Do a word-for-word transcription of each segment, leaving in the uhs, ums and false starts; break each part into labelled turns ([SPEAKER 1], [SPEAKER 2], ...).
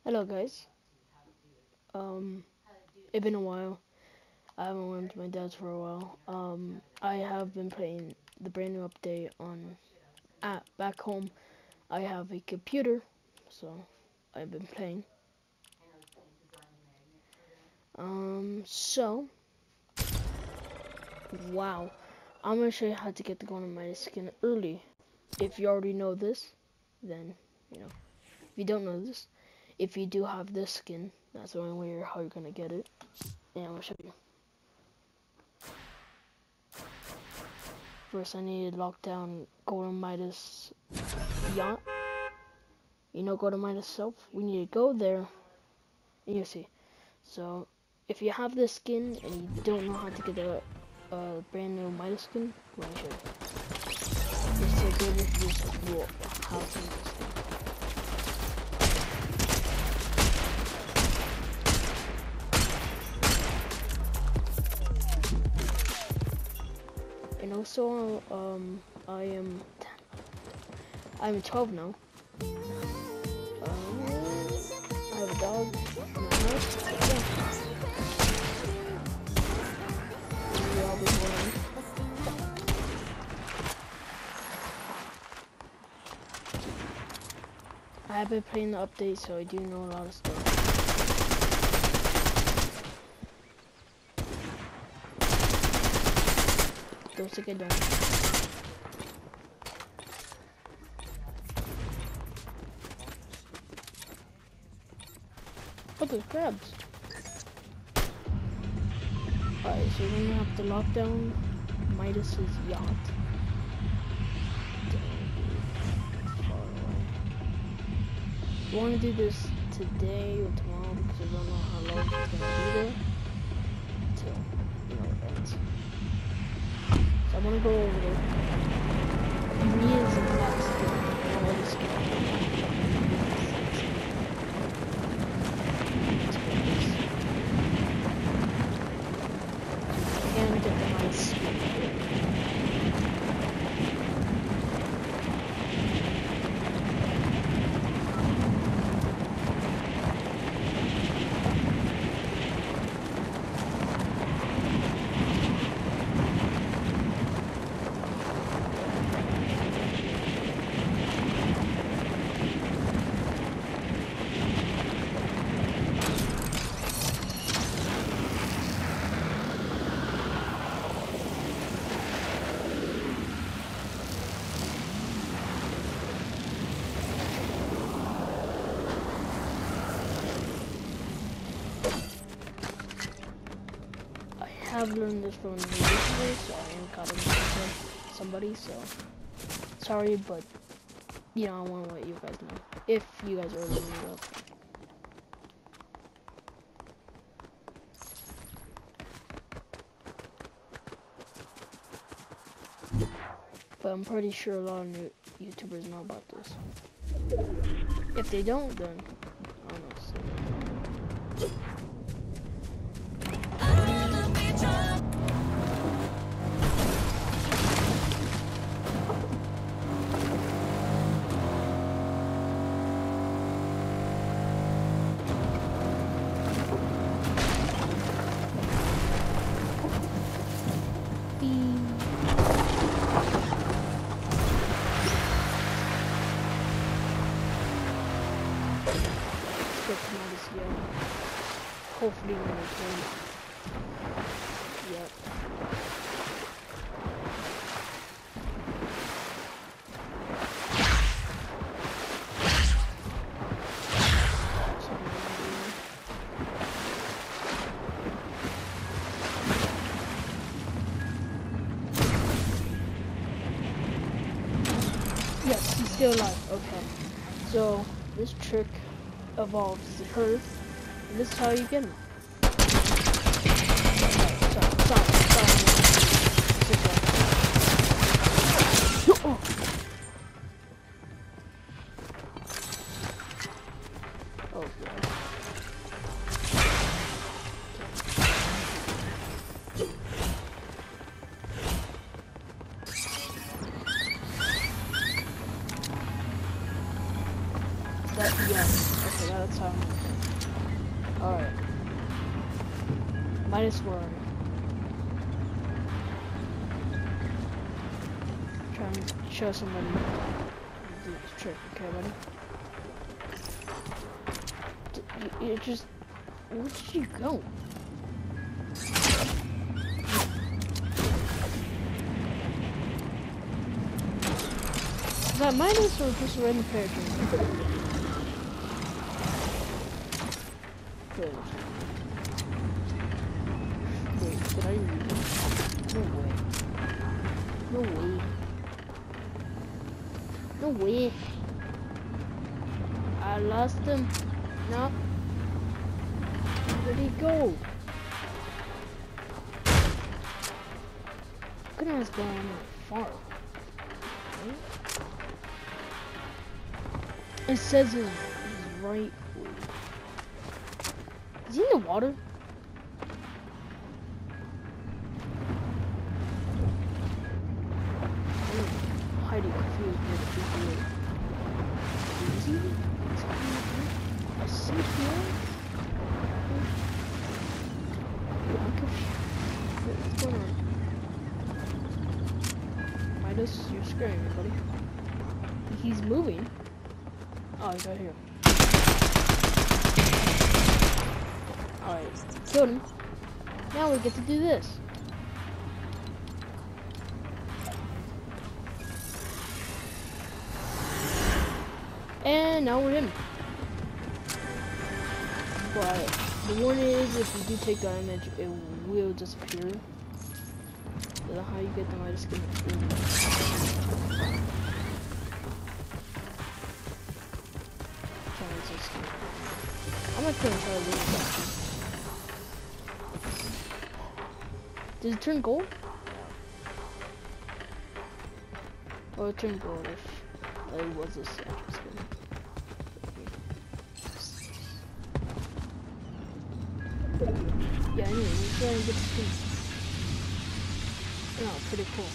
[SPEAKER 1] Hello guys. Um, it's been a while. I haven't went to my dad's for a while. Um, I have been playing the brand new update on at back home. I have a computer, so I've been playing. Um, so wow, I'm gonna show you how to get the Golden Midas skin early. If you already know this, then you know. If you don't know this, if you do have this skin, that's the only way how you're gonna get it. And I'm gonna show you. First, I need to lock down Golden Midas yacht. You know Golden Midas self? We need to go there. And you see. So, if you have this skin and you don't know how to get a, a brand new Midas skin, let me show you. Just to go with this rule. How to use this skin. And also, um, I am I'm twelve now. Um, I have a dog in my house. Yeah. We all be playing. I have been playing the update, so I do know a lot of stuff. Don't think I don't. Oh, there's crabs. Alright, so we're gonna have to lock down Midas's yacht. Dang, dude. It's far away. I want to do this today or tomorrow because I don't know how long it's gonna be there until, you know, it ends. So I'm gonna go over there. You need is a black skin. All the skin. And get the nice skin. I have learned this from recently, so I am caught up somebody, so sorry, but you know, I want to let you guys know if you guys are learning it up. But I'm pretty sure a lot of new YouTubers know about this. If they don't, then I don't know. So. Hopefully when I can. Yep. Yes, he's still alive. Okay. So this trick evolves the curve. And this is how you get him. Stop, stop, stop. Oh. Oh, God. That, yes. Okay, that's how. Alright. Minus one. Try and show somebody how to do this trick, okay, buddy? D you, you just... Where did you go? Is that minus or just a random character? Good. Wait, did I read it? No way. No way. No way. I lost him. No. Where'd he go? Couldn't have gone far. Right? It says he's right. Is he in the water? I'm hiding confused with the people. Is he? Is he? I see here. I'm confused. What's going on? Midas, you're scaring me, buddy. He's moving. Oh, he's right here. Alright, killed him. Now we get to do this. And now we're him. But the warning is if you do take damage, it will disappear. That's how you get the Midas skin. I'm not gonna try to lose that. Does it turn gold? Or it turn gold if it was a central skin. Yeah, anyway, let's try and get the skin. Oh, pretty cool.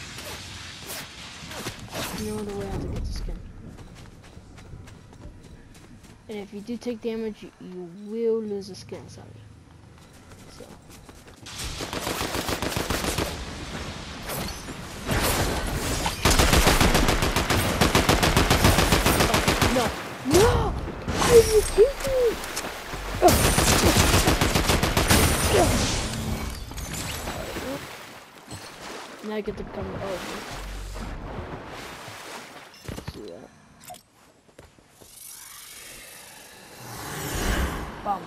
[SPEAKER 1] You know the way how to get the skin. And if you do take damage, you, you will lose the skin, sorry. So. Oh, no! No! Why did you keep me? Oh. Now I get to come over. See that? Bum.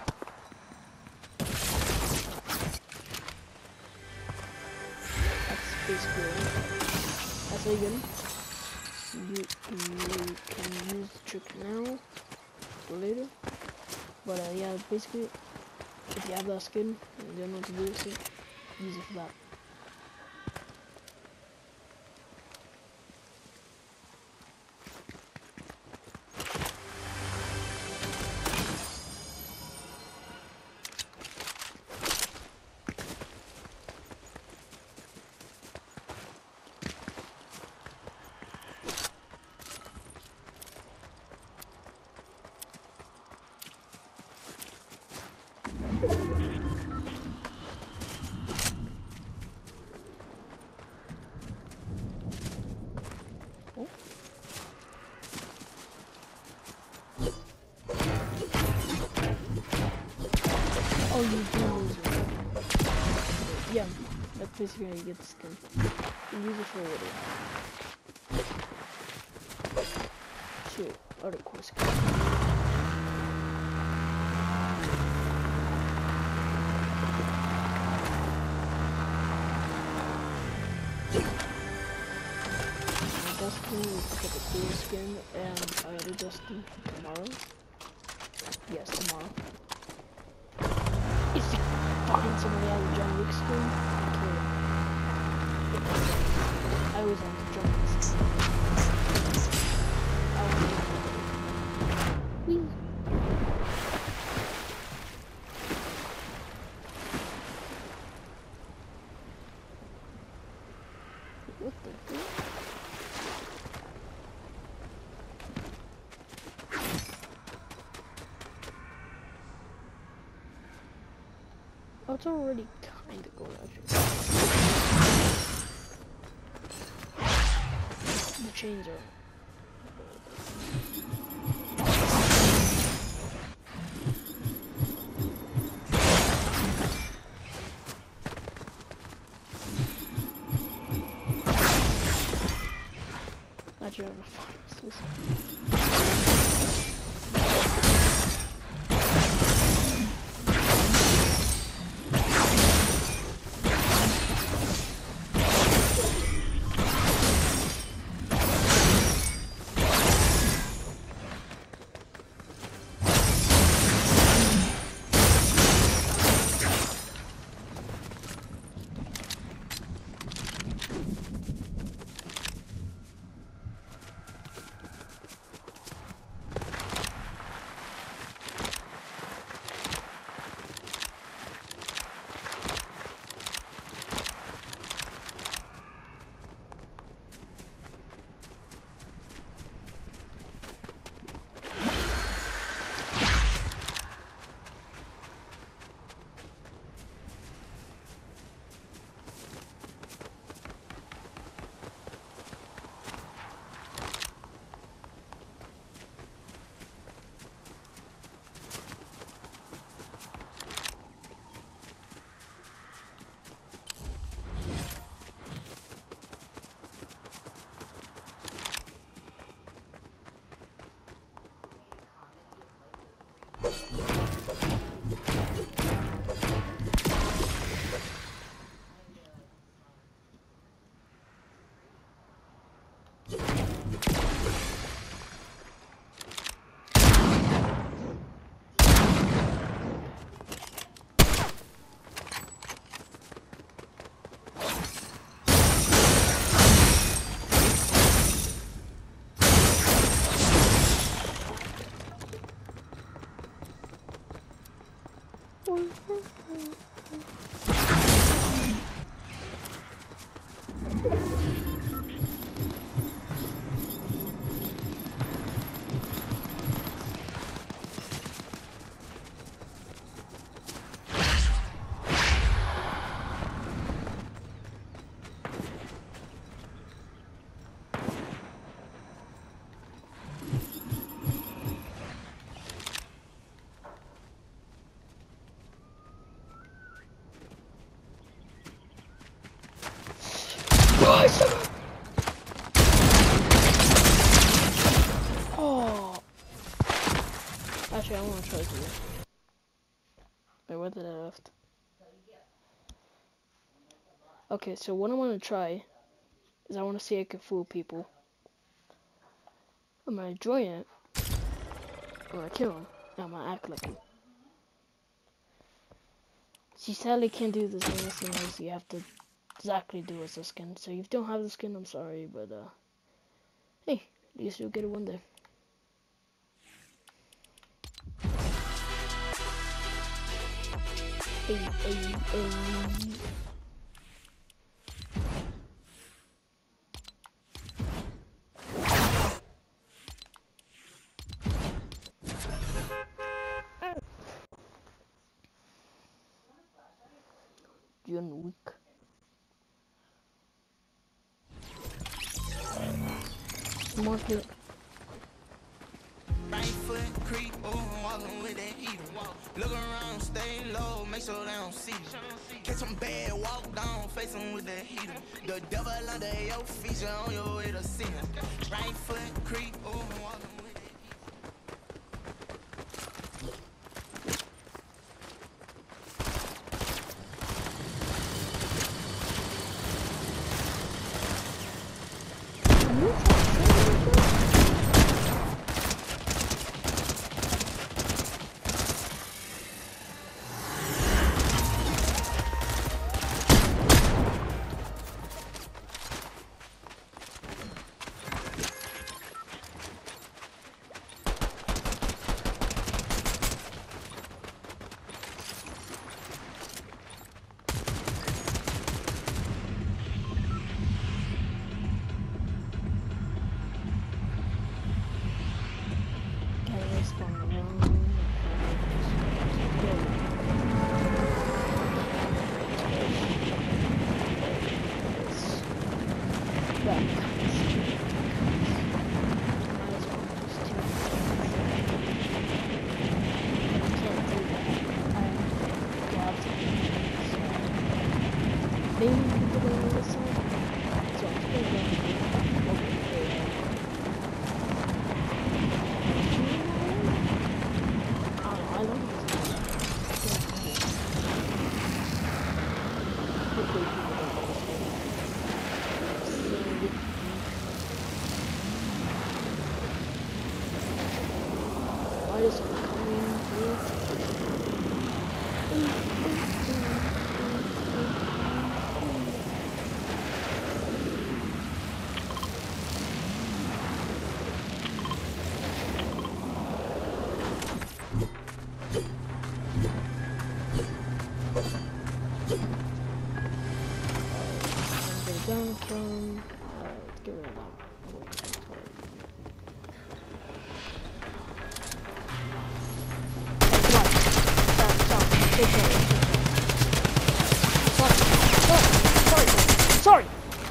[SPEAKER 1] That's basically it. That's how you get him. You, you can use the trick now or later. But uh, yeah, basically, if you have that skin and you don't know what to do with it, use it for that. Oh, you do lose it. Yeah, that's basically how you get the skin. You use it for a little. Shoot, other cool skin. Dustin will pick up a cool skin, and I gotta Dustin tomorrow. Yes, tomorrow. If you find somebody out of John Wick skin, okay. I was on the John Wick skin. I was Whee! What the heck? Oh, it's already kind of going actually. The chains are. Actually, I'm gonna Oh! Actually, I want to try something. Wait, where did I left? Okay, so what I want to try is I want to see if I can fool people. I'm gonna join it. I'm gonna kill him. I'm gonna act like him. See, sadly can't do this in this unless you have to exactly do as the skin. So if you don't have the skin, I'm sorry, but uh, hey, at least you'll get it one day. Hey, hey, hey. John Wick. Market.
[SPEAKER 2] Right foot creep, oh, walking with that heater. Look around, stay low, make sure they don't see you. Catch them bad, walk down, face them with that heater. The devil under your feet, you on your way to see him. Right foot creep, oh, walking with that
[SPEAKER 1] Midas coming through. Down, kill him. Alright, let's get rid of that. Sorry, sorry, sorry.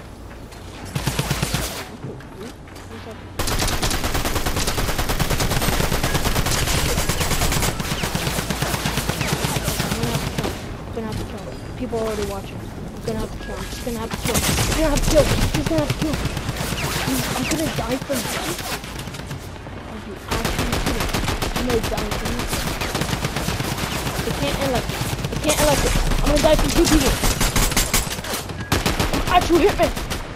[SPEAKER 1] I'm gonna have to kill him. People are already watching. I'm gonna have to kill him. Just gonna have to kill him. Just gonna have to kill him. Just gonna have to kill him. I'm gonna die from this. I'm gonna die from this. It can't end like this. It can't end like this. I'm gonna die from two people. I'm actual hitman.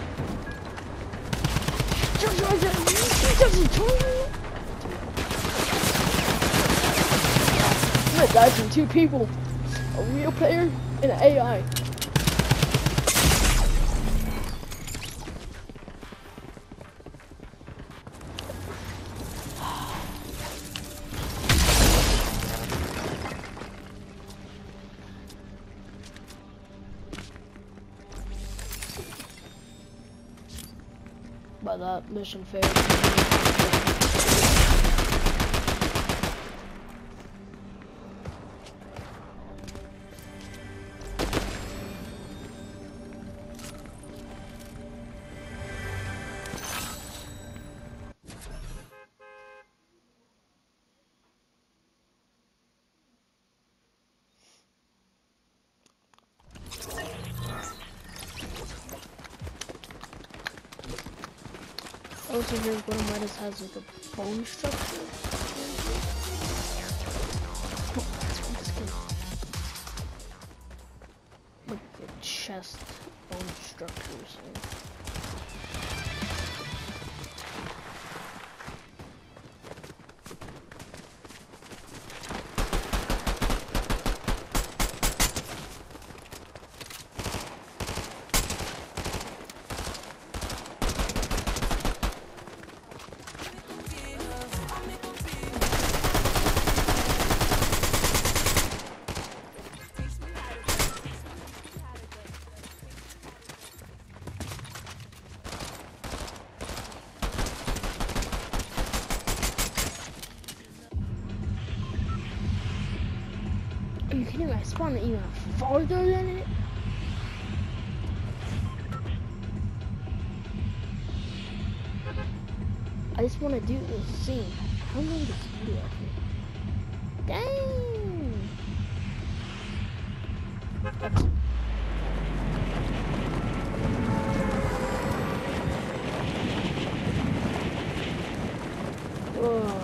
[SPEAKER 1] He doesn't tell me. I'm gonna die from two people. A real player and an A I. But that mission failed. Also, here's one of Midas has like a bone structure. Like a chest bone structures. Are you kidding me? I spawned even farther than it. I just want to do this scene. How long is this video actually? Dang! That's oh.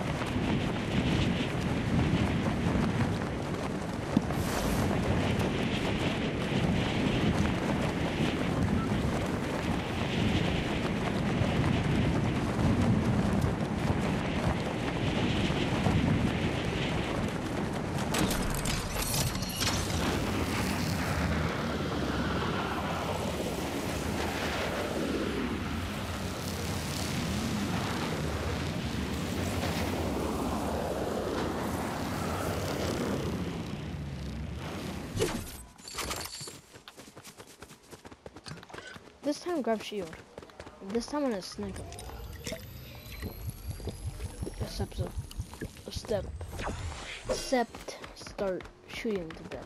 [SPEAKER 1] This time grab shield. This time I'm gonna snipe him. Except a, a step. Except start shooting to death.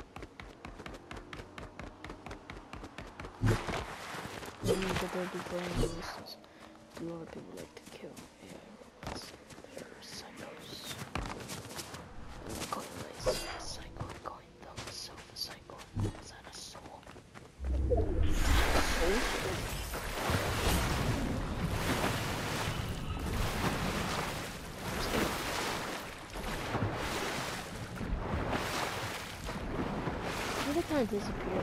[SPEAKER 1] Then you get there before any resistance. A lot of people like to kill A I robots. They're psychos. I'm not going to lazy psycho. I'm calling themselves a psycho. Is that a soul? They kind of disappeared.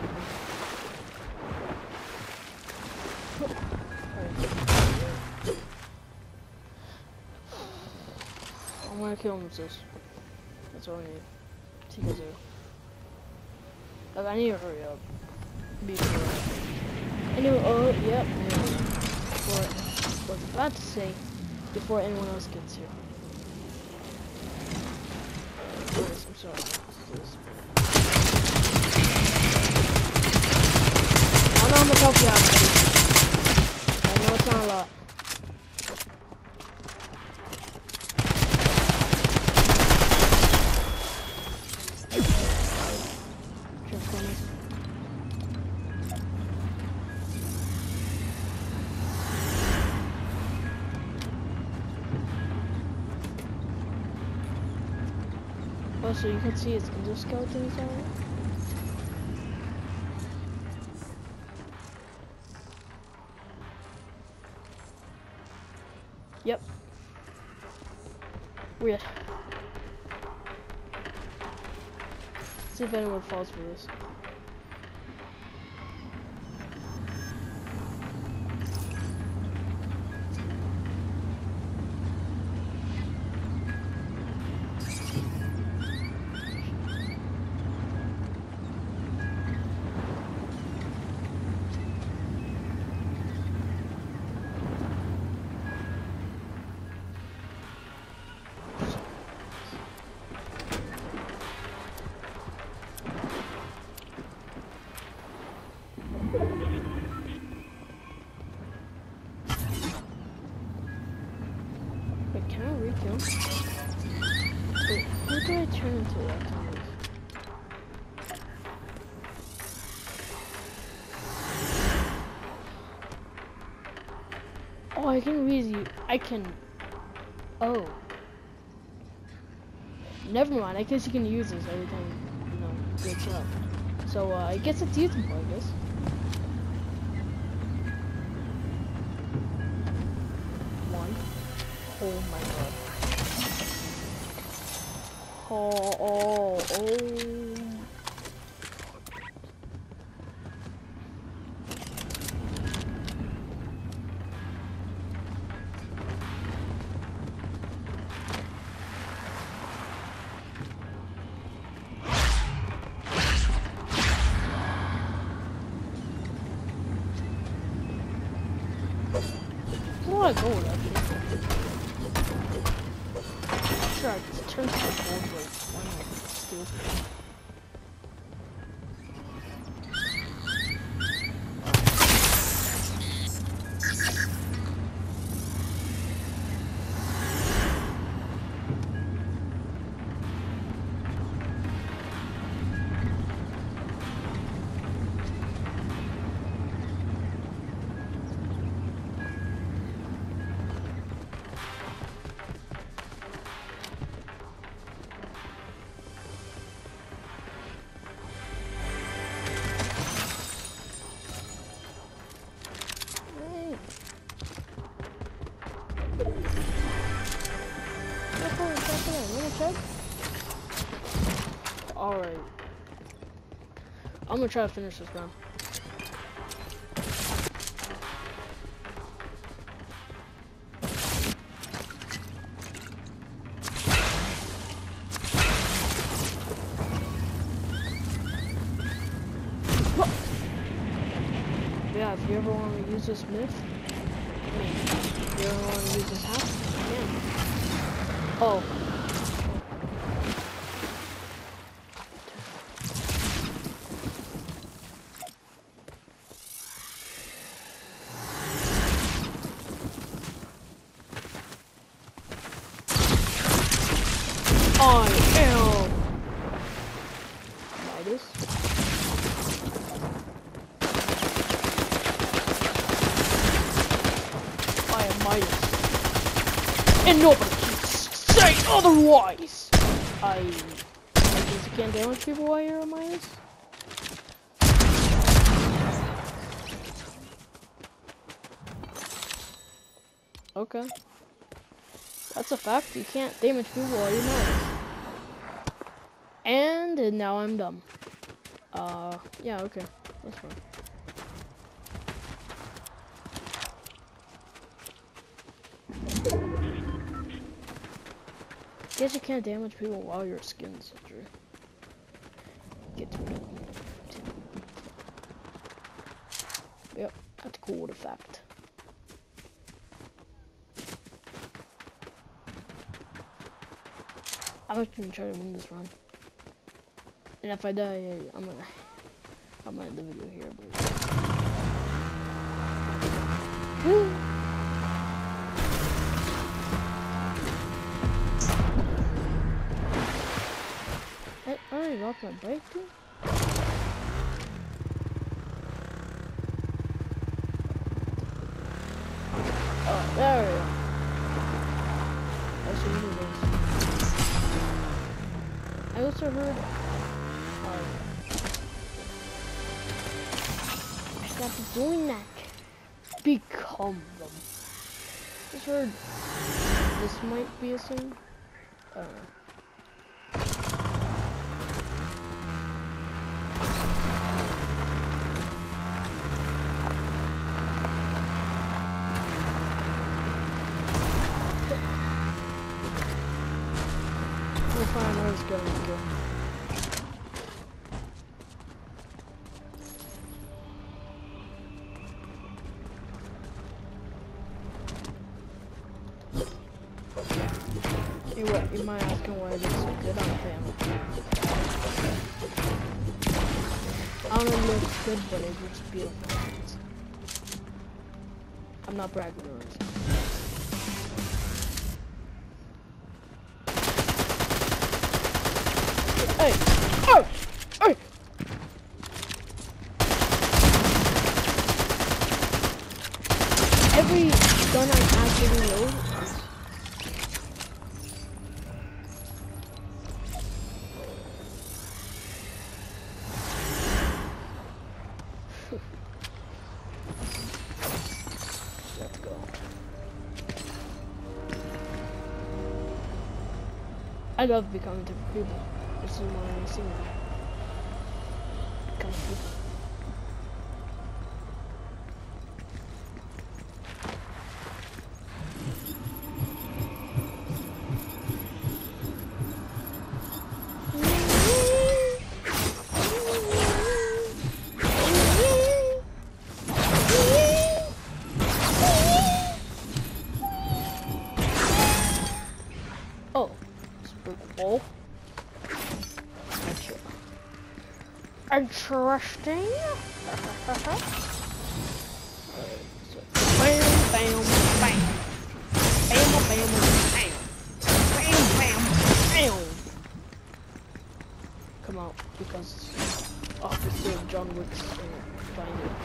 [SPEAKER 1] I'm gonna kill him with this. That's all I need. T K zero. Like, I need to hurry up. Before. Anyway, oh, yep. Anyway, before, I was about to say, before anyone else gets here. Anyways, I'm sorry. This. I don't know how much help you have, buddy. I know it's not a lot. Oh, so you can see its endoskeletons on it? Yep. Weird. See if anyone falls for this. Wait, can I re-kill? Wait, who did I turn into that time? Oh, I can really, I can, oh. Never mind, I guess you can use this every time, you know, you glitch up. So, uh, I guess it's usable, I guess. One. Oh my god. Oh, oh, oh. Where do I go with that thing? Sure, I just turned to the gold blade. Why not? Stupid. Alright. I'm gonna try to finish this round. What? Yeah, if you ever want to use this myth, I mean, if you ever want to use this house, you can. Oh. I am Midas. I am Midas. And nobody can say otherwise! I... I guess you can't damage people while you're a Midas? Okay. That's a fact, you can't damage people while you're Midas. And, and now I'm dumb. Uh, yeah, okay. That's fine. Guess you can't damage people while your skin's injured. Get to it. Yep, that's a cool fact. I'm just gonna try to win this run. And if I die, yeah, I'm gonna I'm gonna end the video here, but woo! I already lost my bike too? Oh, there we go. That's what it is. I also heard uh, stop doing that. Become them. I just heard this might be a thing. I don't know. We'll find where it's going to go. You, what, you might ask him why it is so good on family. I don't know if it looks good, but it looks beautiful. I'm not bragging or anything. Hey! Oh! Hey! Every gun I actually load is let's go. I love becoming different people. This is why I sing now. Become people. Oh, super cool. Interesting. Bam, bam, bam. Bam, bam, bam. Bam, bam, bam. Come out, because Officer John Wick's uh, find it.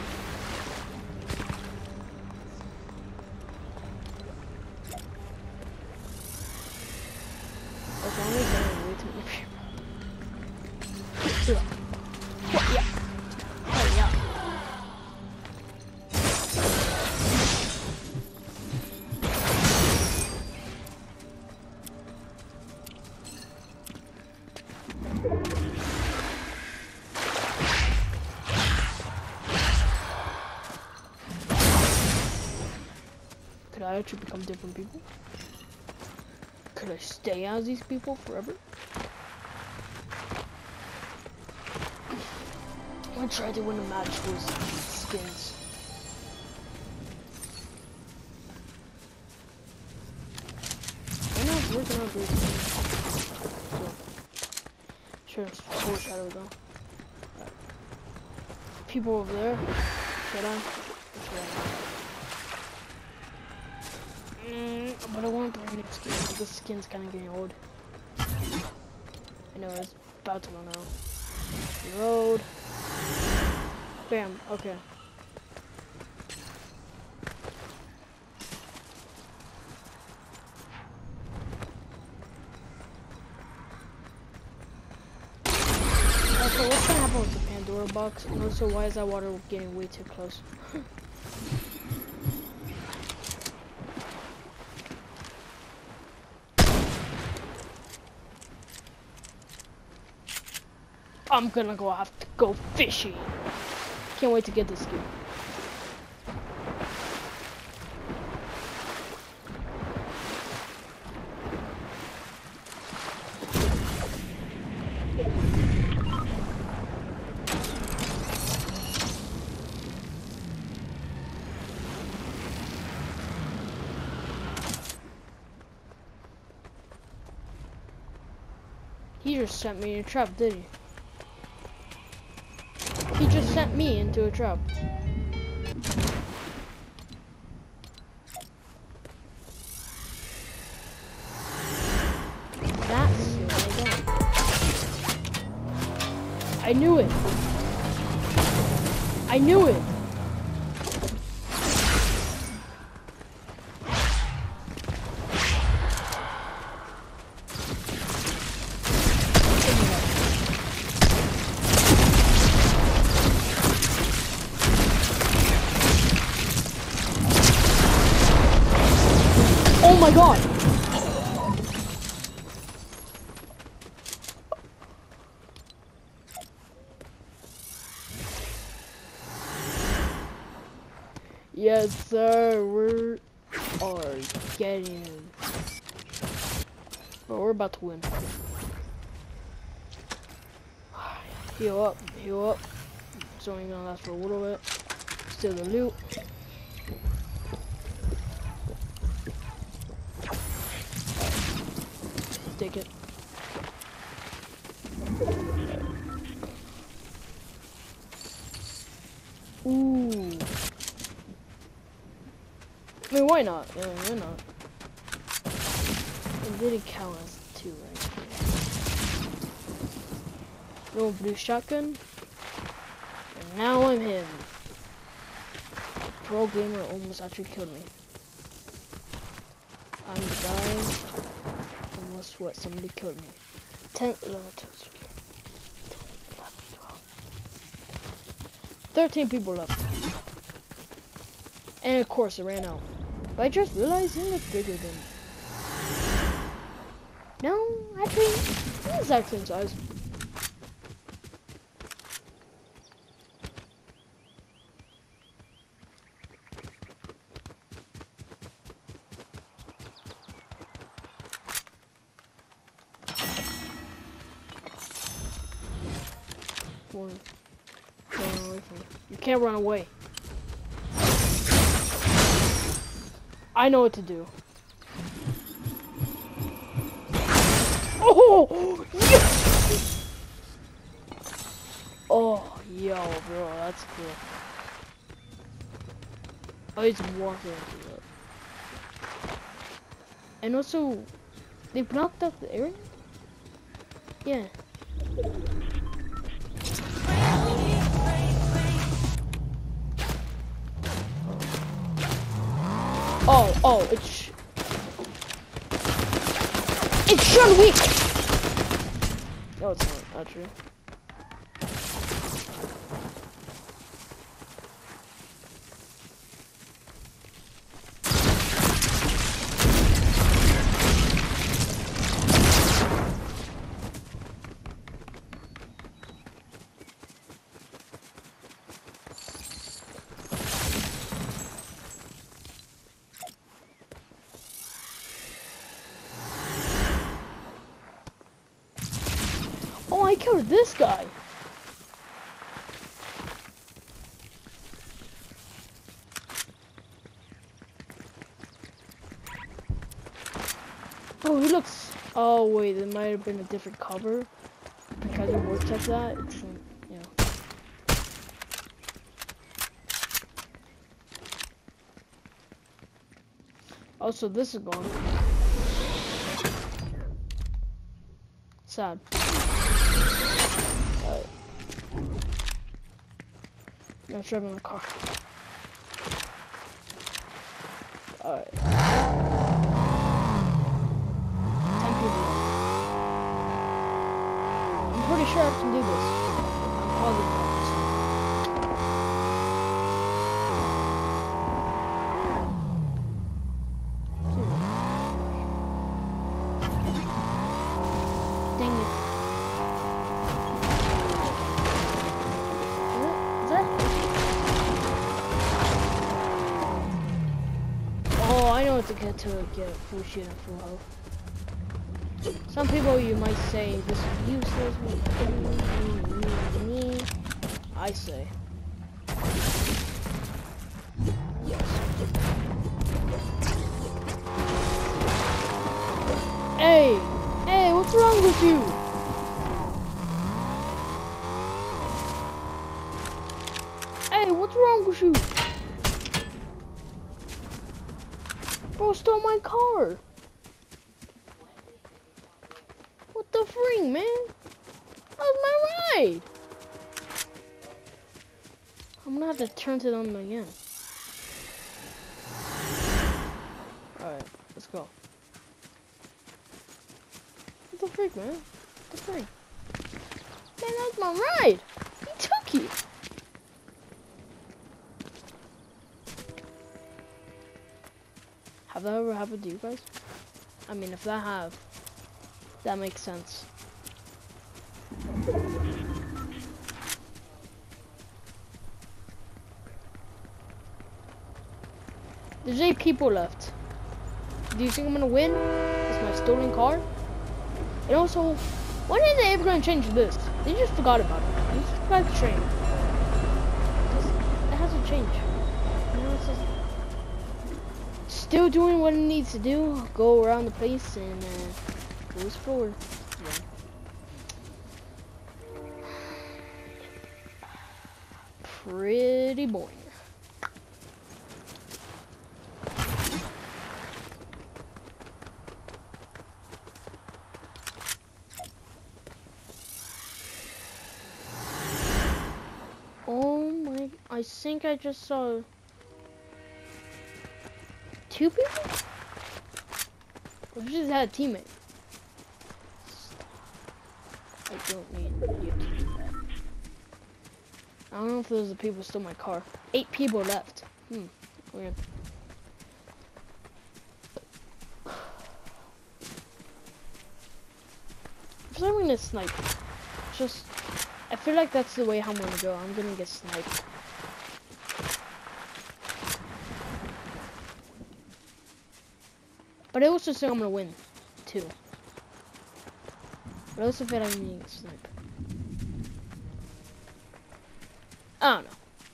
[SPEAKER 1] As long as I way too much. Yeah. Yeah. Oh, yeah. Could I actually become different people? Could I stay as these people forever? I'm gonna try to win a match with skins. I know it's working out great. Sure, it's full shadow though. Right. People over there. Should I? Mm, but I want to buy a new skin because the skin's kind of getting old. I know it's about to run out. Reload. Bam. Okay. Okay, what's gonna happen with the Pandora box? And also, why is that water getting way too close? I'm gonna go have to go fishing. Can't wait to get this skin. He just sent me in a trap, did he? He just sent me into a trap. That's what I got. I knew it. I knew it. Oh my god! Yes, sir, we are getting him. But we're about to win. Heal up, heal up. It's only gonna last for a little bit. Steal the loot. Take it. Ooh. I mean, why not? Yeah, why not? It didn't count as two, right? Little blue shotgun. And now I'm him. Pro gamer almost actually killed me. I'm the guy. Almost what? Somebody killed me. ten, eleven, twelve, thirteen people left. And of course it ran out. But I just realized he looked bigger than me. No, actually, he's the exact same size. One. Run away from me. You can't run away. I know what to do. Oh! Yes! Oh, yo, bro, that's cool. Oh, he's walking into it. And also, they blocked up the area? Yeah. Oh, oh, it's... It's John Wick! No, it's not, not true. Oh, I killed this guy. Oh, he looks... Oh, wait, it might have been a different cover. Because it works like that, it's, you know. Also, this is gone. Sad. Alright. I'm driving the car. Alright. Ten people. I'm pretty sure I can do this. I'm positive about this. Dang it. Is that? Oh, I know what to get to get full shit and full health. Some people you might say this is useless. Me, me, me, me. I say yes. Hey, hey, what's wrong with you? push you. Bro stole my car. What the fring, man? That was my ride. I'm gonna have to turn it on again. Alright, let's go. What the freak, man? What the freak? Man, that was my ride! He took it! Have that ever happened to you guys? I mean, if that have, that makes sense. There's eight people left. Do you think I'm gonna win? It's my stolen car. And also, when are they ever gonna change this? They just forgot about it. They just forgot to change. It hasn't changed. You know, it's just still doing what it needs to do. Go around the place and uh, go explore. Yeah. Pretty boring. I think I just saw two people? Or just had a teammate? I don't need you to do that. I don't know if those are the people who stole my car. Eight people left. Hmm, weird. For some reason it's snipe. Just, I feel like that's the way I'm gonna go. I'm gonna get sniped. But I also think I'm gonna win, too. But I also feel like I'm getting sniped. I don't know.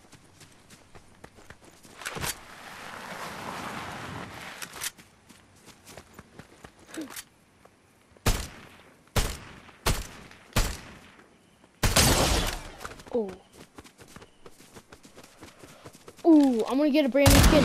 [SPEAKER 1] Oh. Ooh, I'm gonna get a brand new skin.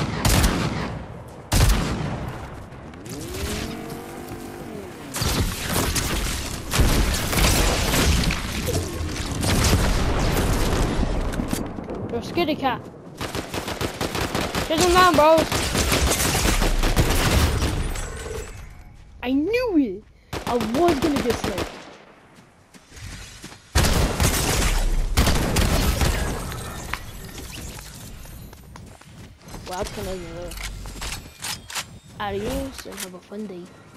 [SPEAKER 1] Yo, skitty cat. Chase him down, bros. I knew it. I was gonna get sniped. Well, that's gonna be Adios and have a fun day.